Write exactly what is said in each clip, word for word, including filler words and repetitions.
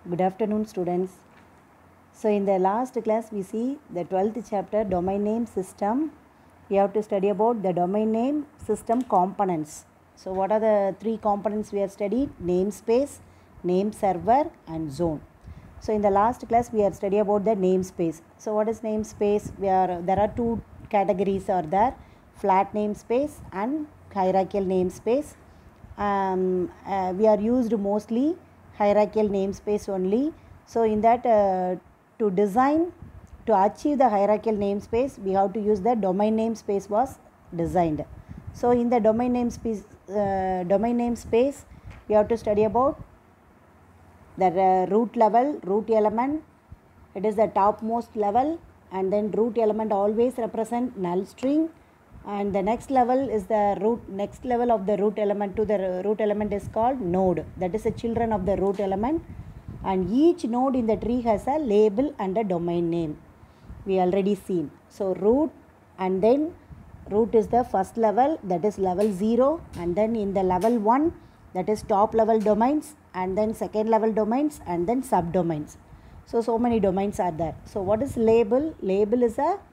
Good afternoon, students. So, in the last class, we see the twelfth chapter, domain name system. We have to study about the domain name system components. So, what are the three components we have studied? Namespace, name server, and zone. So, in the last class, we have studied about the namespace. So, what is namespace? We are there are two categories are there: flat namespace and hierarchical namespace. Um, uh, we are used mostly hierarchical namespace only. So in that uh, to design to achieve the hierarchical namespace, we have to use the domain namespace was designed. So in the domain namespace uh, domain namespace we have to study about the uh, root level, root element. It is the topmost level, and then root element always represent null string, and the next level is the root next level of the root element to the root element is called node. That is the children of the root element, and each node in the tree has a label and a domain name. We already seen. So root, and then root is the first level, that is level zero, and then in the level one, that is top level domains, and then second level domains, and then subdomains. So so many domains are there. So what is label? Label is a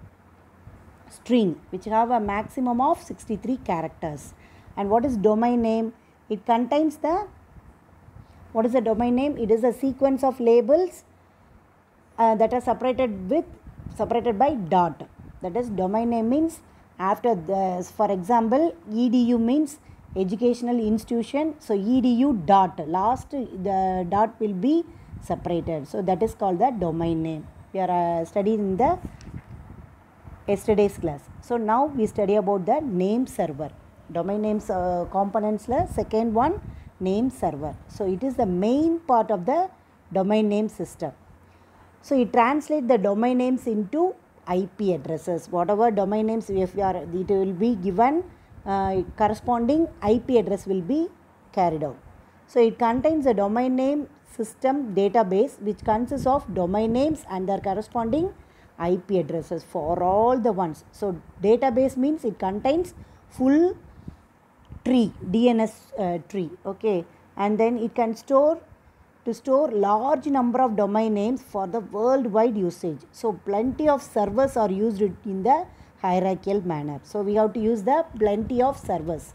string which have a maximum of sixty-three characters. And what is domain name? It contains the what is the domain name? It is a sequence of labels uh, that are separated with separated by dot. That is domain name means after the, for example, edu means educational institution. So edu dot, last the dot will be separated. So that is called the domain name. We are uh, studying in the yesterday's class. So now we study about the name server. Domain names uh, components la second one, name server. So it is the main part of the domain name system. So it translates the domain names into I P addresses. Whatever domain names if we are, it will be given uh, corresponding I P address will be carried out. So it contains a domain name system database which consists of domain names and their corresponding I P addresses for all the ones. So database means it contains full tree, D N S uh, tree, okay, and then it can store to store large number of domain names for the worldwide usage. So plenty of servers are used in the hierarchical manner. So we have to use the plenty of servers.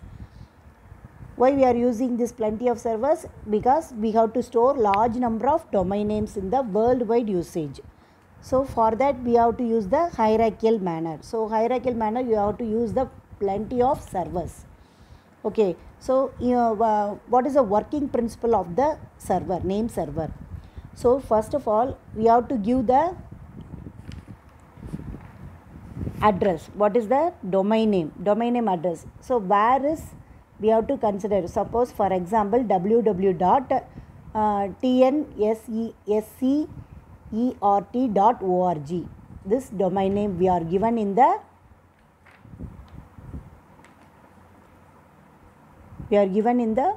Why we are using this plenty of servers? Because we have to store large number of domain names in the worldwide usage. So for that we have to use the hierarchical manner. So hierarchical manner you have to use the plenty of servers. Okay, so you know, uh, what is the working principle of the server, name server? So first of all we have to give the address. What is the domain name? Domain name address. So where is we have to consider, suppose for example www dot tnscert dot org. This domain name we are given in the we are given in the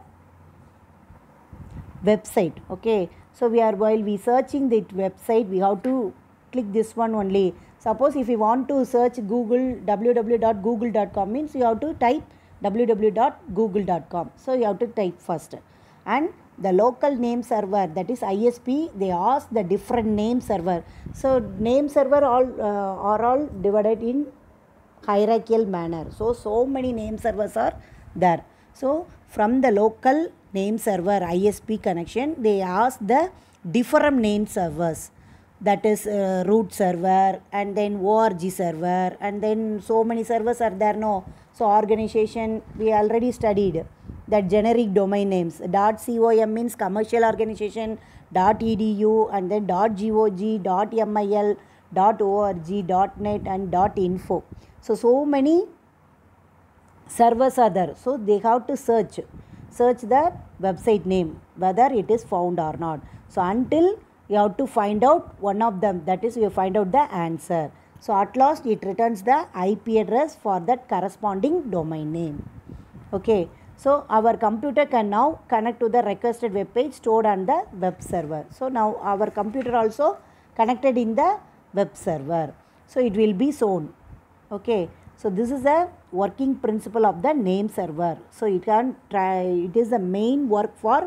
website. Okay, so we are while we searching the website we have to click this one only. Suppose if you want to search Google, www dot google dot com means you have to type www dot google dot com. So you have to type first, and the local name server, that is I S P, they ask the different name server. So name server all uh, are all divided in hierarchical manner. So so many name servers are there. So from the local name server I S P connection, they ask the different name servers, that is uh, root server, and then org server, and then so many servers are there. No, so organization we already studied that generic domain names. .com means commercial organization, .edu, and then .gog, .mil, .org, .net, and .info. So so many servers are there. So they have to search search the website name whether it is found or not. So until you have to find out one of them, that is you find out the answer. So at last it returns the I P address for that corresponding domain name. Okay, so our computer can now connect to the requested web page stored on the web server. So now our computer also connected in the web server. So it will be shown. Okay, so this is a working principle of the name server. So it can try, it is the main work for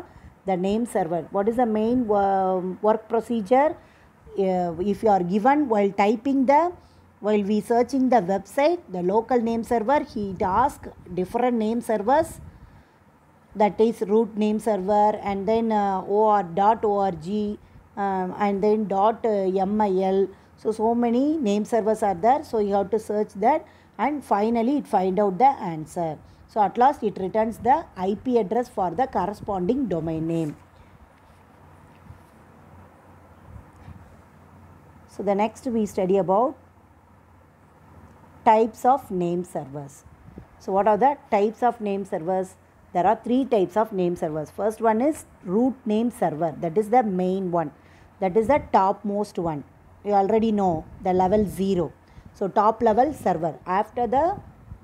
the name server. What is the main uh, work procedure? Uh, if you are given while typing the, while we searching the website, the local name server, he asks different name servers, that is root name server, and then uh, or dot org, um, and then dot uh, mil. So so many name servers are there, so you have to search that, and finally it find out the answer. So at last it returns the I P address for the corresponding domain name. So the next we study about types of name servers. So what are the types of name servers? There are three types of name servers. First one is root name server. That is the main one. That is the topmost one. You already know the level zero. So top level server. After the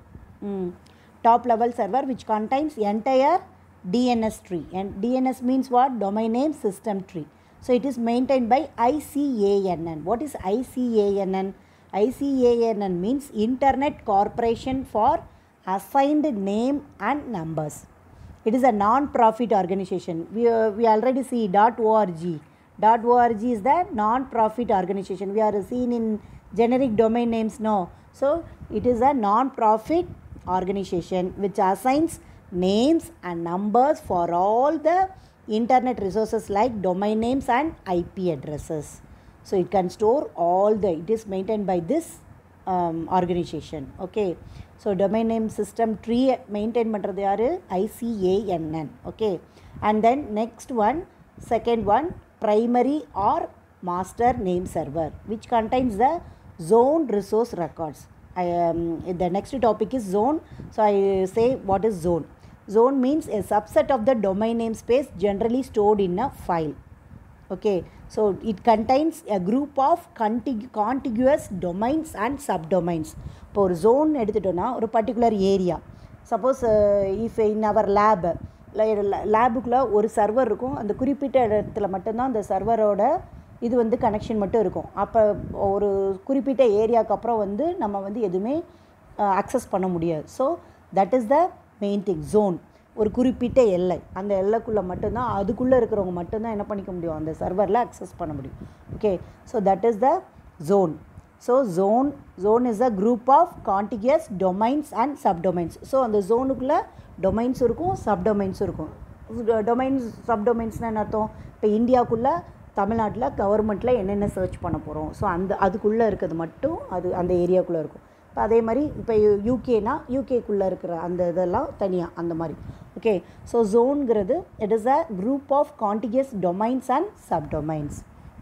mm, top level server, which contains entire D N S tree. And D N S means what? Domain name system tree. So it is maintained by I C A N N. What is I C A N N? I C A N N means Internet Corporation for Assigned Name and Numbers. It is a non-profit organization. We, uh, we already see .org. .org is the non-profit organization. We are seen in generic domain names now. So it is a non-profit organization which assigns names and numbers for all the internet resources like domain names and I P addresses. So it can store all the, it is maintained by this um, organization. Okay. So domain name system tree maintain பண்றது யாரு? I C A N N. Okay. And then next one, second one, primary or master name server, which contains the zone resource records. I, um, the next topic is zone. So I say what is zone. Zone means a subset of the domain name space generally stored in a file. Okay, so it contains a group of contig contiguous domains and subdomains. For zone எடுத்துட்டோம்னா ஒரு particular area. Suppose uh, if in our lab, லேபுக்குள்ளே ஒரு server இருக்கும், அந்த குறிப்பிட்ட இடத்துல மட்டும்தான் அந்த சர்வரோட இது வந்து கனெக்ஷன் மட்டும் இருக்கும். அப்போ ஒரு குறிப்பிட்ட ஏரியாவுக்கு அப்புறம் வந்து நம்ம வந்து எதுவுமே அக்சஸ் பண்ண முடியாது. So that is the main thing. Zone ஒரு குறிப்பிட்ட எல்லை, அந்த எல்லைக்குள்ளே மட்டும்தான் அதுக்குள்ளே இருக்கிறவங்க மட்டும்தான் என்ன பண்ணிக்க முடியும், அந்த சர்வரில் அக்சஸ் பண்ண முடியும். Okay, so that is the zone. So zone zone is a group of contiguous domains and subdomains. So அந்த ஜோனுக்குள்ளே டொமைன்ஸ் இருக்கும், சப்டொமைன்ஸும் இருக்கும். டொமைன்ஸ் சப்டொமைன்ஸ்னால் என்ன அர்த்தம்? இப்போ இந்தியாவுக்குள்ளே தமிழ்நாட்டில் கவர்மெண்ட்டில் என்னென்ன சர்ச் பண்ண போகிறோம், ஸோ அந்த அதுக்குள்ளே இருக்கிறது மட்டும் அது அந்த ஏரியாவுக்குள்ளே இருக்கும். இப்போ அதே மாதிரி இப்போ யூகேனா யூகேக்குள்ளே இருக்கிற அந்த இதெல்லாம் தனியாக அந்த மாதிரி. ஓகே, ஸோ ஜோனுங்கிறது it is a group of contiguous domains and subdomains.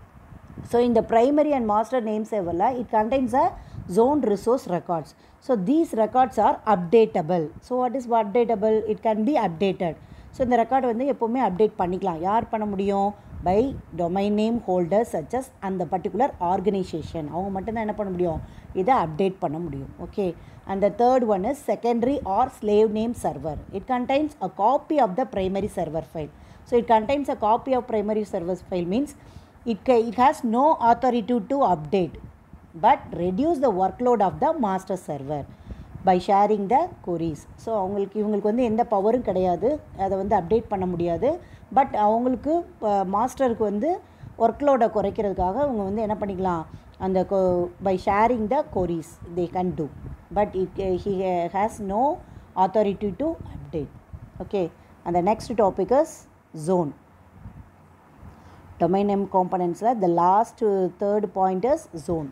So in the primary and master name server, it contains a zone resource records. So these records are updatable. So what is updatable? It can be updated. So இந்த record வந்து எப்போவுமே update பண்ணிக்கலாம். யார் பண்ண முடியும்? By domain name holders such as அந்த particular organisation. அவங்க மட்டும்தான் என்ன பண்ண முடியும், இதை அப்டேட் பண்ண முடியும். Okay, and the third one is secondary or slave name server. It contains a copy of the primary server file. So it contains a copy of primary server file means It, it has no authority to update but reduce the workload of the master server by sharing the queries. So அவங்களுக்கு இவங்களுக்கு வந்து எந்த பவரும் கிடையாது, அதை வந்து update பண்ண முடியாது. பட் அவங்களுக்கு மாஸ்டருக்கு வந்து ஒர்க்லோடை குறைக்கிறதுக்காக அவங்க வந்து என்ன பண்ணிக்கலாம், அந்த by sharing the queries they can do, but it, he has no authority to update. Okay, and the next topic is zone. Domain name components, the last uh, third point is zone.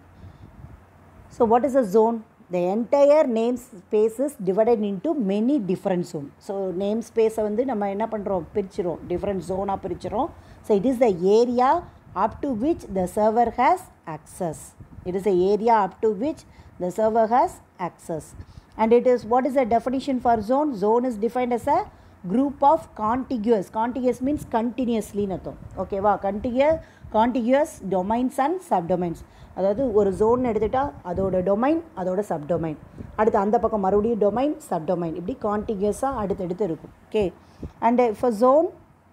So what is a zone? The entire namespace is divided into many different zones. So namespace வந்து நம்ம என்ன பண்ணுறோம், பிரிச்சிரும், different zone பிரிச்சிரும். So it is the area up to which the server has access. It is the area up to which the server has access. And it is, what is the definition for zone? Zone is defined as a group of contiguous, contiguous means continuously நத்தோம். ஓகேவா, contiguous contiguous domains and subdomains. அதாவது ஒரு zone எடுத்துட்டால் அதோட domain அதோட subdomain, அடுத்து அந்த பக்கம் மறுபடியும் domain subdomain, இப்படி கான்டிகியூஸாக அடுத்தடுத்து இருக்கும். Okay, and for zone,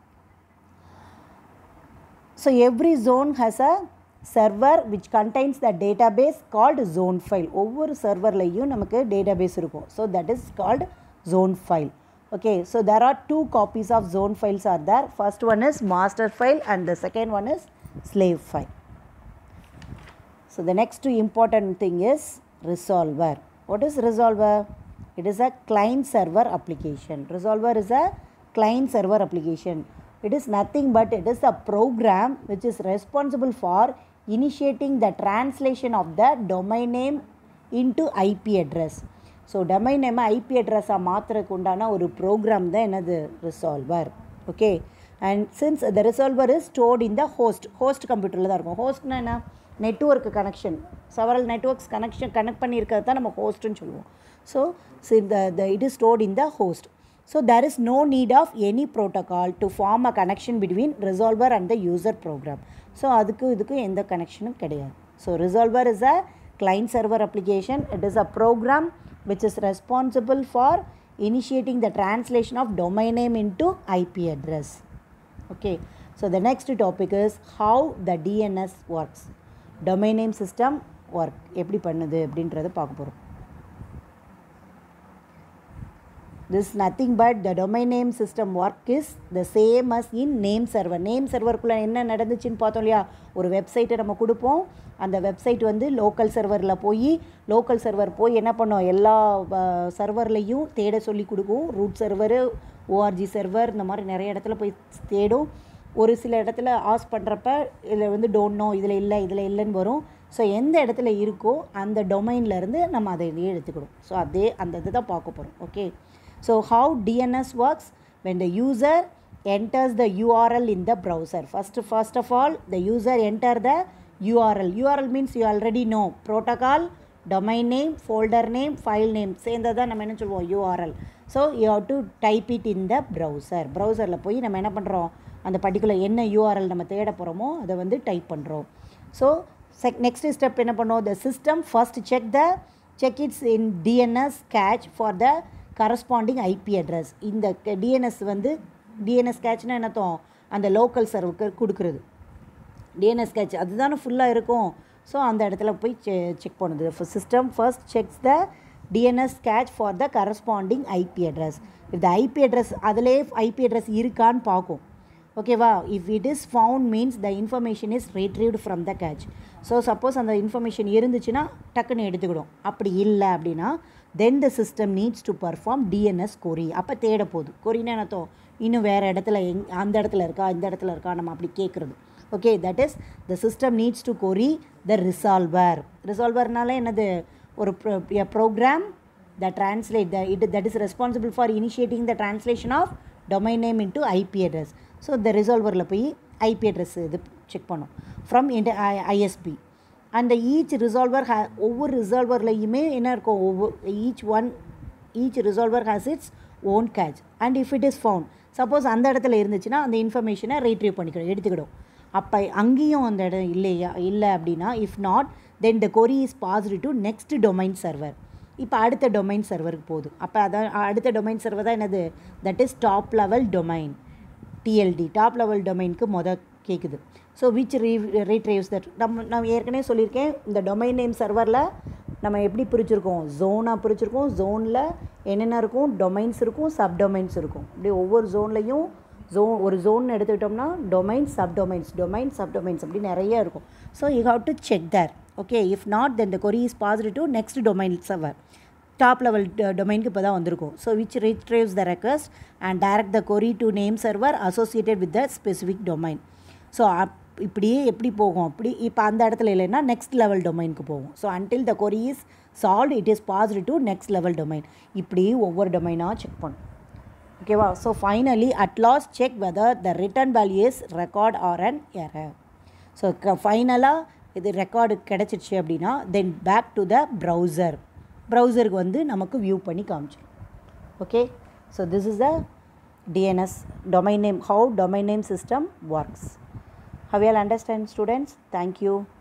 so every zone has a server which contains the database called zone file. ஒவ்வொரு சர்வர்லையும் நமக்கு டேட்டாபேஸ் இருக்கும். So that is called zone file. Okay, so there are two copies of zone files are there. First one is master file and the second one is slave file. So the next important thing is resolver. What is resolver? It is a client server application. Resolver is a client server application. It is nothing but it is a program which is responsible for initiating the translation of the domain name into I P address. So domain name I P address ah maathradhukku undana oru program da enadhu resolver. Okay, and since the resolver is stored in the host host computer la da irukum. Host na enna network connection, several networks connection connect பண்ணி இருக்கிறது தான் நம்ம ஹோஸ்ட்னு சொல்லுவோம். So, so the, the, it is stored in the host. So there is no need of any protocol to form a connection between resolver and the user program. So அதுக்கு இதுக்கு எந்த கனெக்ஷனும் கிடையாது. So resolver is a client server application. It is a program which is responsible for initiating the translation of domain name into I P address. Okay, so the next topic is how the D N S works. Domain name system work எப்படி பண்ணுது அப்படின்றத பார்க்க போகிறோம். This is nothing but the domain name system work is the same as in name server. Name server குள்ள என்ன நடந்துச்சுன்னு பார்த்தோம் இல்லையா, ஒரு வெப்சைட்டை நம்ம கொடுப்போம், அந்த வெப்சைட் வந்து லோக்கல் சர்வரில் போய் லோக்கல் சர்வர் போய் என்ன பண்ணோம், எல்லா சர்வர்லையும் தேட சொல்லி கொடுக்கும். ரூட் சர்வரு, ஓஆர்ஜி சர்வர், இந்த மாதிரி நிறைய இடத்துல போய் தேடும். ஒரு சில இடத்துல ஆஸ் பண்ணுறப்ப இதில் வந்து டோன்ட் நோ, இதில் இல்லை இதில் இல்லைன்னு வரும். ஸோ எந்த இடத்துல இருக்கோ அந்த டொமைன்லேருந்து நம்ம அதை எடுத்துக்கணும். ஸோ அதே அந்த இது தான் பார்க்க போகிறோம். Okay, so how D N S works? When the user enters the U R L in the browser, first first of all the user enter the U R L. U R L means you already know protocol, domain name, folder name, file name சேர்ந்ததா நம்ம என்ன சொல்லுவோம் U R L. So you have to type it in the browser. browserல போய் நம்ம என்ன பண்ணுறோம், அந்த particular என்ன U R L நம்ம தேட போகிறோமோ அதை வந்து டைப் பண்ணுறோம். ஸோ next step என்ன பண்ணோம், the system first check the check its in D N S cache for the corresponding I P address. இந்த D N S வந்து D N S cache னா என்னத்தோம், அந்த லோக்கல் சர்வருக்கு கொடுக்குறது. D N S cache அதுதானே ஃபுல்லாக இருக்கும். ஸோ அந்த இடத்துல போய் செ செக் பண்ணுது. System first checks the D N S cache for the corresponding I P address. if the I P address அதிலே I P address இருக்கான்னு பார்க்கும். ஓகேவா, if it is found means the information is retrieved from the cache. So suppose அந்த information இருந்துச்சுன்னா டக்குன்னு எடுத்துக்கிடும். அப்படி இல்லை அப்படின்னா then the system needs to perform D N S query. அப்போ தேட போகுது. கொரினா என்னத்தோ, இன்னும் வேறு இடத்துல எங் அந்த இடத்துல இருக்கா இந்த இடத்துல இருக்கா நம்ம அப்படி கேட்குறது. Okay, that is the system needs to query the resolver. ரிசால்வர்னால என்னது, ஒரு program the translate the it that is responsible for initiating the translation of domain name into IP address. So இந்த ரிசால்வரில் போய் ஐபி அட்ரஸ் இது check பண்ணும் from into ISP. அந்த each resolver hey ஒவ்வொரு ரிசால்வர்லையுமே என்ன இருக்கும், ஒவ்வொரு each one each resolver has its own cache. And if it is found, suppose அந்த இடத்துல இருந்துச்சுன்னா அந்த இன்ஃபர்மேஷனை ரீட்ரீவ் பண்ணிக்கிடும், எடுத்துக்கிடும். அப்போ அங்கேயும் அந்த இடம் இல்லையா இல்லை அப்படின்னா if not then the query is passed to next domain server. இப்போ அடுத்த டொமைன் சர்வருக்கு போகுது. அப்போ அதான் அடுத்த டொமைன் சர்வர் தான் என்னது, that is top level domain, TLD top level டொமைனுக்கு மொதல் கேட்குது. ஸோ விச் ரீ ரீட்ரைவ்ஸ் தட் நம்ம நான் ஏற்கனவே சொல்லியிருக்கேன், இந்த டொமைன் நேம் சர்வரில் நம்ம எப்படி பிரிச்சுருக்கோம், ஜோனாக பிரிச்சுருக்கோம். ஜோனில் என்னென்ன இருக்கும், டொமைன்ஸ் இருக்கும், சப் டொமைன்ஸ் இருக்கும். இப்படி ஒவ்வொரு ஜோன்லையும் ஜோன் ஒரு ஜோன் எடுத்துக்கிட்டோம்னா domains, sub domains, domain sub domains அப்படி நிறைய இருக்கும். So you have to check that. Okay, if not then the query is passed to next domain server. Top level டொமைனுக்கு இப்போ தான் வந்திருக்கும். So which retrieves the request and direct the query to name server associated with the specific domain. So இப்படியே எப்படி போகும், அப்படி இப்போ அந்த இடத்துல இல்லைன்னா நெக்ஸ்ட் லெவல் டொமைனுக்கு போகும். So until the query is solve it is passed to next level domain. இப்படி ஒவ்வொரு டொமைனாக செக் பண்ணும். ஓகேவா, so finally at last check whether the return value is record or an error. So ஃபைனலாக இது record கிடச்சிருச்சு அப்படின்னா then back to the browser. ப்ரௌசருக்கு வந்து நமக்கு வியூ பண்ணி காமிச்சிடும். Okay, so this is the D N S, domain name, how domain name system works. Have you all understand, students? Thank you.